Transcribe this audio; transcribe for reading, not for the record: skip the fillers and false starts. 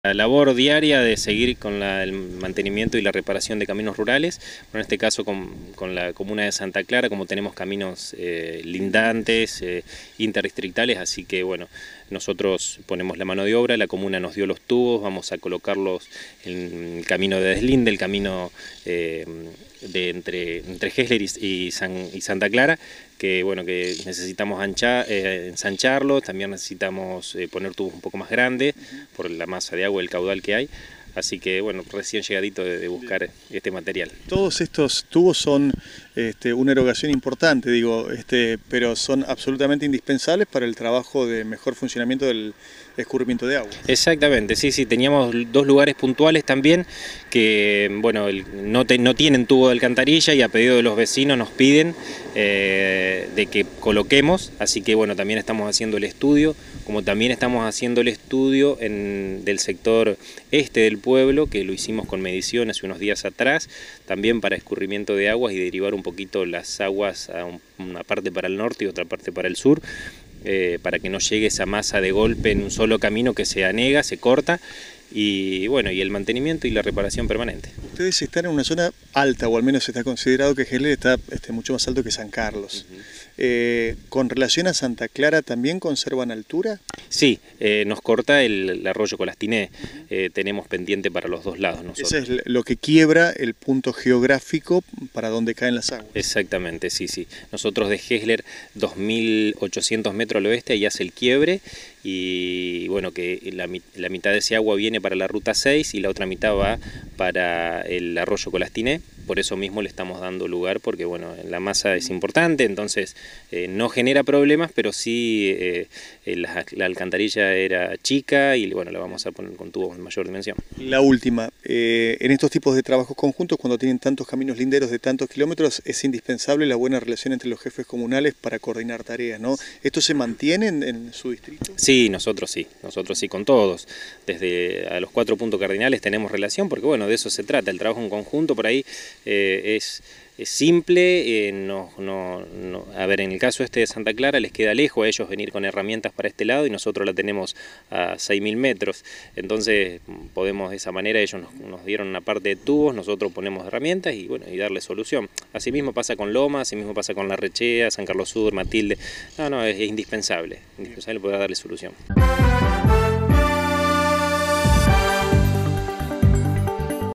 La labor diaria de seguir con el mantenimiento y la reparación de caminos rurales, bueno, en este caso con la comuna de Santa Clara, como tenemos caminos lindantes, interdistritales, así que bueno, nosotros ponemos la mano de obra, la comuna nos dio los tubos, vamos a colocarlos en el camino de deslinde, el camino entre Gesler y Santa Clara, que bueno, que necesitamos ensancharlo, también necesitamos poner tubos un poco más grandes por la masa de agua y el caudal que hay. Así que bueno, recién llegadito de buscar este material. Todos estos tubos son una erogación importante, digo, pero son absolutamente indispensables para el trabajo de mejor funcionamiento del escurrimiento de agua. Exactamente, sí, teníamos dos lugares puntuales también que bueno, no tienen tubo de alcantarilla y a pedido de los vecinos nos piden de que coloquemos, así que bueno, también estamos haciendo el estudio, como también estamos haciendo el estudio del sector este del pueblo, que lo hicimos con medición hace unos días atrás, también para escurrimiento de aguas y derivar un poquito las aguas a una parte para el norte y otra parte para el sur, para que no llegue esa masa de golpe en un solo camino que se anega, se corta, y bueno, y el mantenimiento y la reparación permanente. Ustedes están en una zona alta, o al menos está considerado que Gesler está mucho más alto que San Carlos. ¿Con relación a Santa Clara también conservan altura? Sí, nos corta el arroyo Colastiné, tenemos pendiente para los dos lados nosotros. Ese es lo que quiebra el punto geográfico para donde caen las aguas. Exactamente, sí. Nosotros de Gesler, 2.800 metros al oeste, ahí hace el quiebre, y bueno, que la mitad de ese agua viene para la ruta 6 y la otra mitad va para el arroyo Colastiné. Por eso mismo le estamos dando lugar, porque bueno, la masa es importante, entonces no genera problemas, pero sí la alcantarilla era chica y bueno, la vamos a poner con tubos de mayor dimensión. La última, en estos tipos de trabajos conjuntos, cuando tienen tantos caminos linderos de tantos kilómetros, es indispensable la buena relación entre los jefes comunales para coordinar tareas, ¿no? ¿Esto se mantiene en su distrito? Sí, nosotros sí, con todos. Desde a los 4 puntos cardinales tenemos relación, porque bueno, de eso se trata, el trabajo en conjunto por ahí es simple, a ver, en el caso este de Santa Clara les queda lejos a ellos venir con herramientas para este lado y nosotros la tenemos a 6.000 metros, entonces podemos de esa manera, ellos nos dieron una parte de tubos, nosotros ponemos herramientas y bueno, y darle solución. Asimismo pasa con Loma, asimismo pasa con La Rechea, San Carlos Sur, Matilde, es indispensable poder darle solución.